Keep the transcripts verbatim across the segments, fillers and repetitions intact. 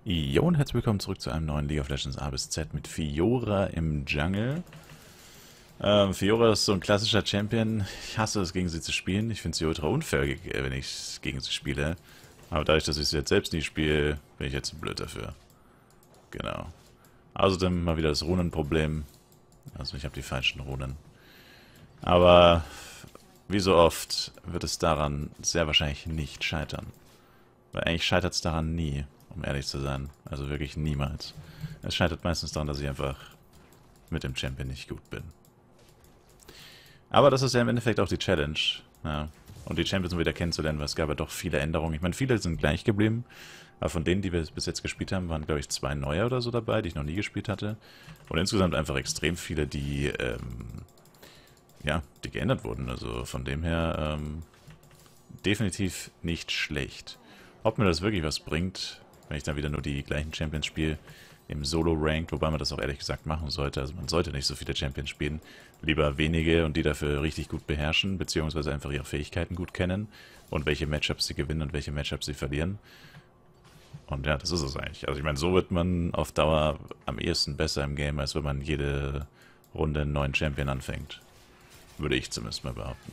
Jo und herzlich willkommen zurück zu einem neuen League of Legends A bis Z mit Fiora im Jungle. Ähm, Fiora ist so ein klassischer Champion. Ich hasse es, gegen sie zu spielen. Ich finde sie ultra unfair, wenn ich gegen sie spiele. Aber dadurch, dass ich sie jetzt selbst nie spiele, bin ich jetzt zu blöd dafür. Genau. Außerdem mal wieder das Runenproblem. Also ich habe die falschen Runen. Aber wie so oft wird es daran sehr wahrscheinlich nicht scheitern. Weil eigentlich scheitert es daran nie, um ehrlich zu sein. Also wirklich niemals. Es scheitert meistens daran, dass ich einfach mit dem Champion nicht gut bin. Aber das ist ja im Endeffekt auch die Challenge. Ja. Und die Champions wieder kennenzulernen, weil es gab ja doch viele Änderungen. Ich meine, viele sind gleich geblieben. Aber von denen, die wir bis jetzt gespielt haben, waren, glaube ich, zwei neue oder so dabei, die ich noch nie gespielt hatte. Und insgesamt einfach extrem viele, die, ähm, ja, die geändert wurden. Also von dem her, ähm, definitiv nicht schlecht. Ob mir das wirklich was bringt, wenn ich dann wieder nur die gleichen Champions spiele, im Solo-Ranked, wobei man das auch ehrlich gesagt machen sollte. Also man sollte nicht so viele Champions spielen, lieber wenige und die dafür richtig gut beherrschen, beziehungsweise einfach ihre Fähigkeiten gut kennen und welche Matchups sie gewinnen und welche Matchups sie verlieren. Und ja, das ist es eigentlich. Also ich meine, so wird man auf Dauer am ehesten besser im Game, als wenn man jede Runde einen neuen Champion anfängt. Würde ich zumindest mal behaupten.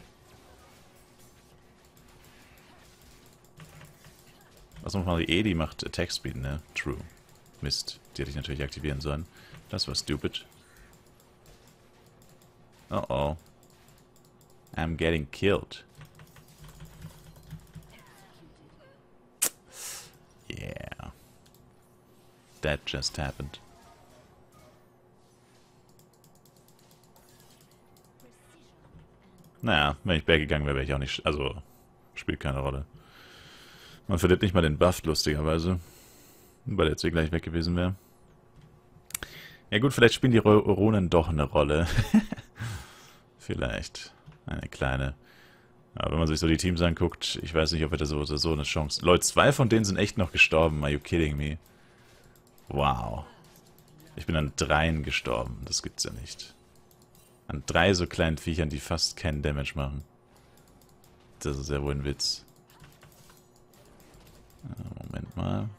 Was nochmal die E, die macht Attack Speed, ne? True. Mist. Die hätte ich natürlich aktivieren sollen. Das war stupid. Oh oh. I'm getting killed. Yeah. That just happened. Naja, wenn ich back gegangen wäre, wäre ich auch nicht... Also, spielt keine Rolle. Man verliert nicht mal den Buff, lustigerweise. Weil der jetzt hier gleich weg gewesen wäre. Ja gut, vielleicht spielen die Runen doch eine Rolle. Vielleicht. Eine kleine. Aber wenn man sich so die Teams anguckt, ich weiß nicht, ob wir da so oder so eine Chance... Leute, zwei von denen sind echt noch gestorben. Are you kidding me? Wow. Ich bin an dreien gestorben. Das gibt's ja nicht. An drei so kleinen Viechern, die fast keinen Damage machen. Das ist ja wohl ein Witz. Moment mal.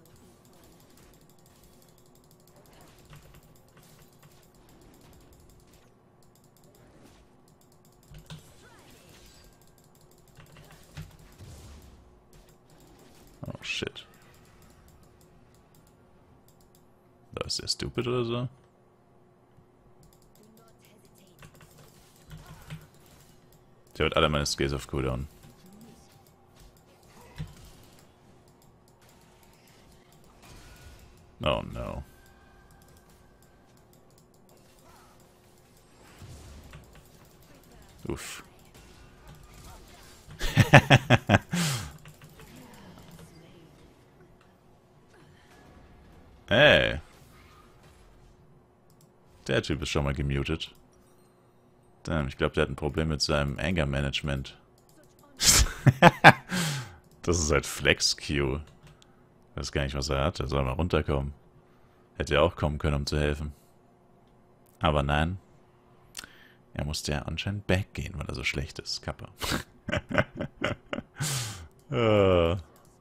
Oh shit. Da ist der stupid oder so? Der hat alle meine Skills auf Cooldown. Oh no. Uff. Ey. Der Typ ist schon mal gemutet. Damn, ich glaube, der hat ein Problem mit seinem Anger Management. Das ist halt Flex-Q. Ich weiß gar nicht, was er hat. Er soll mal runterkommen. Hätte ja auch kommen können, um zu helfen. Aber nein. Er musste ja anscheinend back gehen, weil er so schlecht ist. Kappa. uh.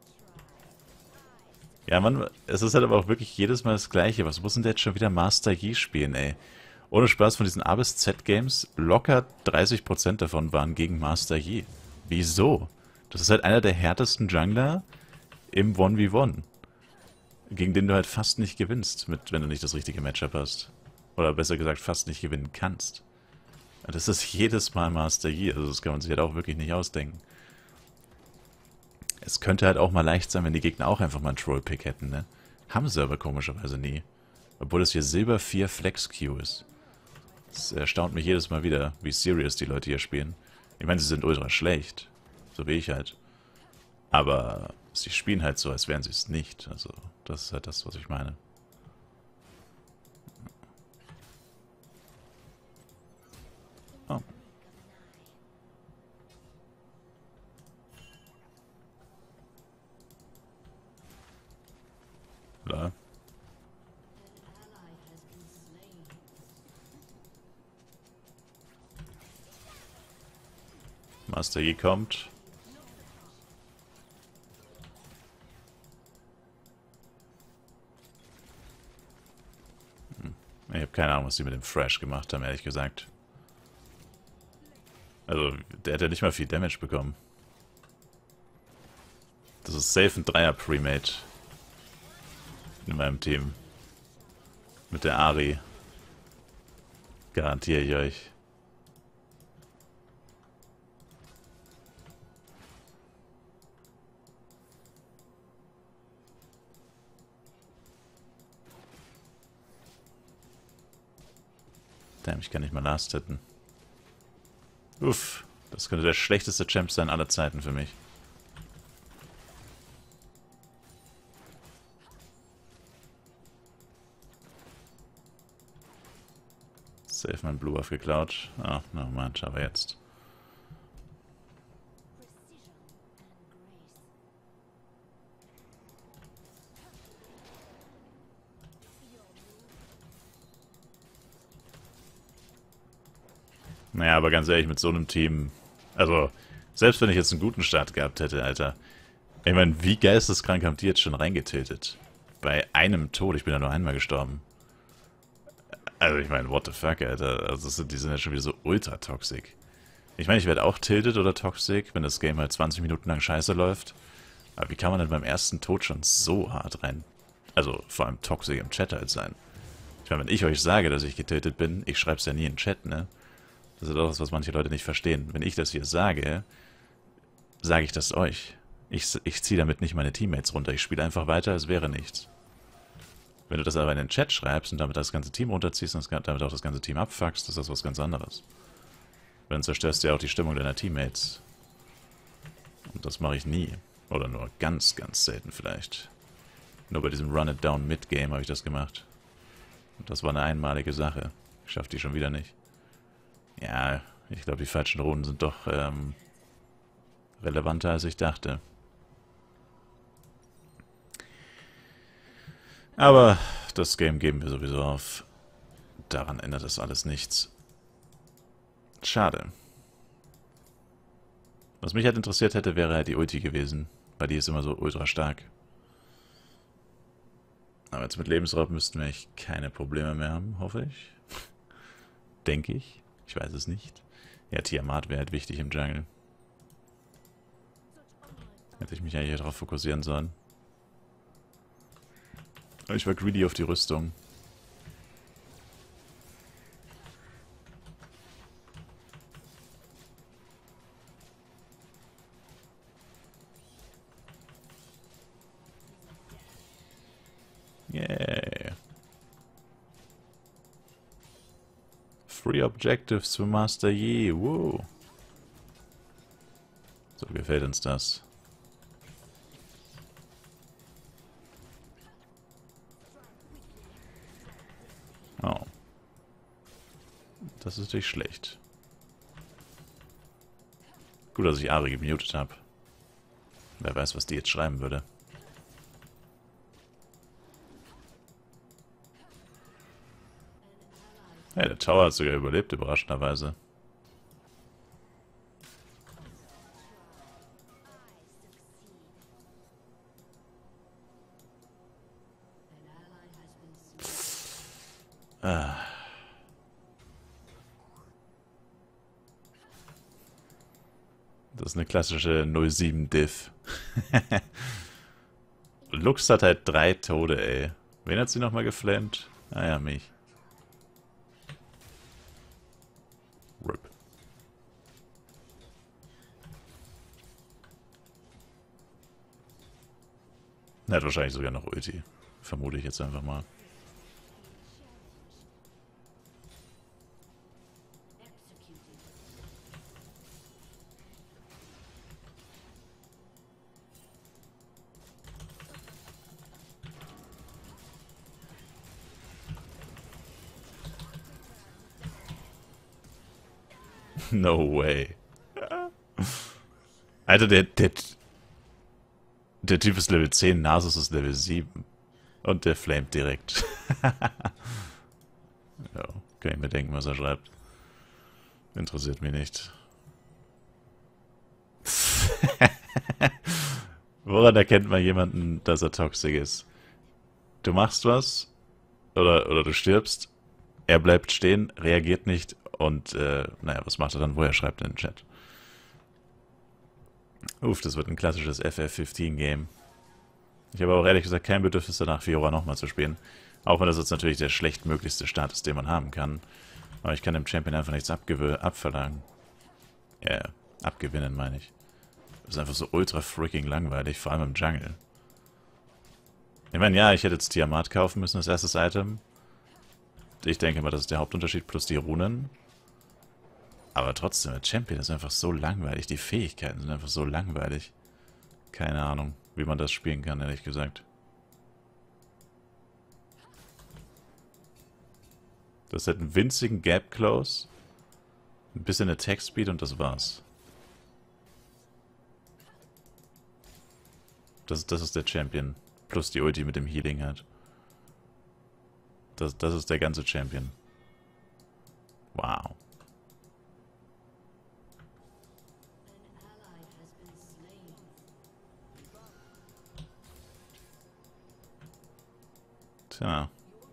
Ja, Mann, es ist halt aber auch wirklich jedes Mal das Gleiche. Was muss denn der jetzt schon wieder Master Yi spielen, ey? Ohne Spaß, von diesen A bis Z Games, locker dreißig Prozent davon waren gegen Master Yi. Wieso? Das ist halt einer der härtesten Jungler im eins gegen eins. Gegen den du halt fast nicht gewinnst, mit, wenn du nicht das richtige Matchup hast. Oder besser gesagt, fast nicht gewinnen kannst. Das ist jedes Mal Master Yi, also das kann man sich halt auch wirklich nicht ausdenken. Es könnte halt auch mal leicht sein, wenn die Gegner auch einfach mal einen Troll-Pick hätten, ne? Haben sie aber komischerweise nie. Obwohl es hier Silber vier Flex-Q ist. Das erstaunt mich jedes Mal wieder, wie serious die Leute hier spielen. Ich meine, sie sind ultra schlecht. So wie ich halt. Aber sie spielen halt so, als wären sie es nicht. Also, das ist halt das, was ich meine. Oh. Klar. Master Yi kommt. keine Ahnung, was die mit dem Thrash gemacht haben, ehrlich gesagt. Also, der hat ja nicht mal viel Damage bekommen. Das ist safe ein Dreier-Premate. In meinem Team. Mit der Ari. Garantiere ich euch. Damn, ich kann nicht mal Last hitten. Uff, das könnte der schlechteste Champ sein aller Zeiten für mich. Safe mein Blue Buff geklaut. Ah, oh, no man, aber jetzt. Naja, aber ganz ehrlich, mit so einem Team... Also, selbst wenn ich jetzt einen guten Start gehabt hätte, Alter. Ich meine, wie geisteskrank haben die jetzt schon reingetötet? Bei einem Tod, ich bin ja nur einmal gestorben. Also ich meine, what the fuck, Alter. Also die sind ja schon wieder so ultra toxic. Ich meine, ich werde auch tilted oder toxic, wenn das Game halt zwanzig Minuten lang scheiße läuft. Aber wie kann man denn beim ersten Tod schon so hart rein... Also vor allem toxic im Chat halt sein? Ich meine, wenn ich euch sage, dass ich getötet bin, ich schreib's ja nie in den Chat, ne? Das ist auch das, was manche Leute nicht verstehen. Wenn ich das hier sage, sage ich das euch. Ich, ich ziehe damit nicht meine Teammates runter. Ich spiele einfach weiter, als wäre nichts. Wenn du das aber in den Chat schreibst und damit das ganze Team runterziehst und damit auch das ganze Team abfuckst, ist das was ganz anderes. Dann zerstörst du ja auch die Stimmung deiner Teammates. Und das mache ich nie. Oder nur ganz, ganz selten vielleicht. Nur bei diesem Run-It-Down-Mid-Game habe ich das gemacht. Und das war eine einmalige Sache. Ich schaffe die schon wieder nicht. Ja, ich glaube, die falschen Runen sind doch ähm, relevanter, als ich dachte. Aber das Game geben wir sowieso auf. Daran ändert das alles nichts. Schade. Was mich halt interessiert hätte, wäre halt die Ulti gewesen. Weil die ist immer so ultra stark. Aber jetzt mit Lebensraub müssten wir echt keine Probleme mehr haben, hoffe ich. Denke ich. Ich weiß es nicht. Ja, Tiamat wäre halt wichtig im Jungle. Hätte ich mich eigentlich darauf fokussieren sollen. Ich war greedy auf die Rüstung. Yeah. Free Objectives für Master Yi. Wow. So gefällt uns das. Oh. Das ist natürlich schlecht. Gut, dass ich Ari gemutet habe. Wer weiß, was die jetzt schreiben würde. Hey, der Tower hat sogar überlebt, überraschenderweise. Ah. Das ist eine klassische null sieben Diff. Lux hat halt drei Tode, ey. Wen hat sie nochmal geflammt? Ah ja, mich. R I P. Er hat wahrscheinlich sogar noch Ulti. Vermute ich jetzt einfach mal. No way. Alter, der, der, der Typ ist Level zehn, Nasus ist Level sieben. Und der flamet direkt. Ja, kann ich mir denken, was er schreibt. Interessiert mich nicht. Woran erkennt man jemanden, dass er toxisch ist? Du machst was, oder, oder du stirbst, Er bleibt stehen, reagiert nicht und, äh, naja, was macht er dann? Woher schreibt er in den Chat? Uff, das wird ein klassisches F F fünfzehn Game. Ich habe auch ehrlich gesagt kein Bedürfnis danach, Fiora nochmal zu spielen. Auch wenn das jetzt natürlich der schlechtmöglichste Start ist, den man haben kann. Aber ich kann dem Champion einfach nichts abverlangen. Ja, yeah, abgewinnen meine ich. Das ist einfach so ultra freaking langweilig, vor allem im Jungle. Ich meine, ja, ich hätte jetzt Tiamat kaufen müssen als erstes Item. Ich denke mal, das ist der Hauptunterschied, plus die Runen. Aber trotzdem, der Champion ist einfach so langweilig. Die Fähigkeiten sind einfach so langweilig. Keine Ahnung, wie man das spielen kann, ehrlich gesagt. Das hat einen winzigen Gap Close, ein bisschen Attack Speed und das war's. Das, das ist der Champion. Plus die Ulti mit dem Healing hat. Das, das ist der ganze Champion. Wow. Tja.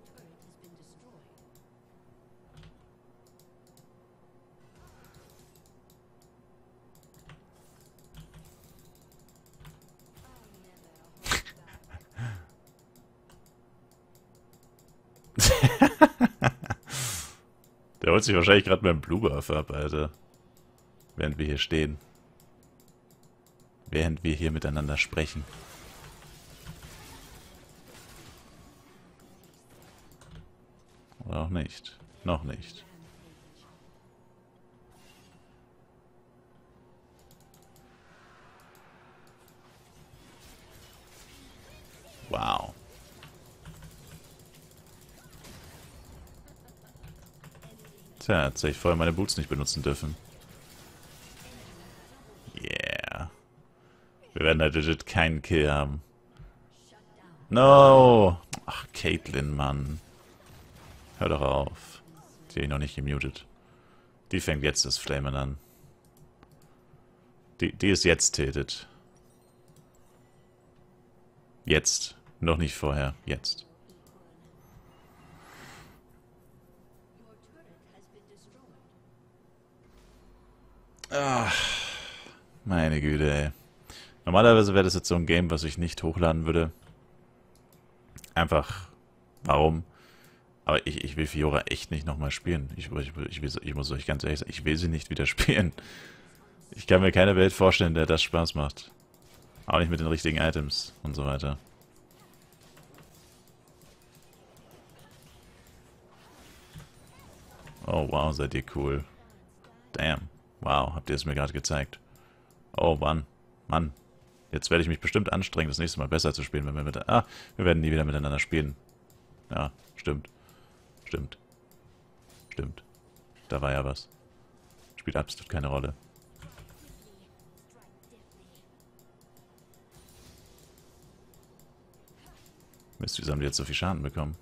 Der holt sich wahrscheinlich gerade beim Blue Buff ab, Alter. Während wir hier stehen. Während wir hier miteinander sprechen. Oder auch nicht. Noch nicht. Wow. Tja, jetzt hätte ich vorher meine Boots nicht benutzen dürfen. Yeah. Wir werden halt legit keinen Kill haben. No! Ach, Caitlyn, Mann. Hör doch auf. Die habe ich noch nicht gemutet. Die fängt jetzt das Flamen an. Die, die ist jetzt tilted. Jetzt. Noch nicht vorher. Jetzt. Ach, meine Güte, ey. Normalerweise wäre das jetzt so ein Game, was ich nicht hochladen würde. Einfach, warum? Aber ich, ich will Fiora echt nicht nochmal spielen. Ich, ich, ich, will, ich muss euch ganz ehrlich sagen, ich will sie nicht wieder spielen. Ich kann mir keine Welt vorstellen, in der das Spaß macht. Auch nicht mit den richtigen Items und so weiter. Oh wow, seid ihr cool. Damn. Wow, habt ihr es mir gerade gezeigt. Oh Mann. Mann. Jetzt werde ich mich bestimmt anstrengen, das nächste Mal besser zu spielen, wenn wir mit... Ah, wir werden nie wieder miteinander spielen. Ja, stimmt. Stimmt. Stimmt. Da war ja was. Spielt absolut keine Rolle. Mist, wieso haben die jetzt so viel Schaden bekommen?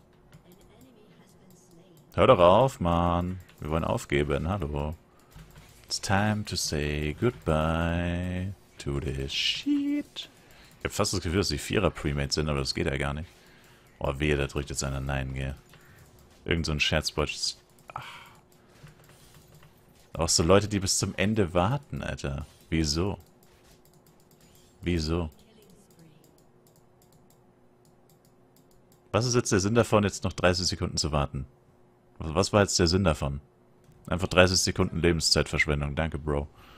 Hör doch auf, Mann. Wir wollen aufgeben. Hallo. It's time to say goodbye to this shit. Ich hab fast das Gefühl, dass die Vierer Premates sind, aber das geht ja gar nicht. Oh, wehe, da drückt jetzt einer Nein, gell. Irgend so ein Scherzbot. Ach. Auch so Leute, die bis zum Ende warten, Alter. Wieso? Wieso? Was ist jetzt der Sinn davon, jetzt noch dreißig Sekunden zu warten? Was war jetzt der Sinn davon? Einfach dreißig Sekunden Lebenszeitverschwendung. Danke, Bro.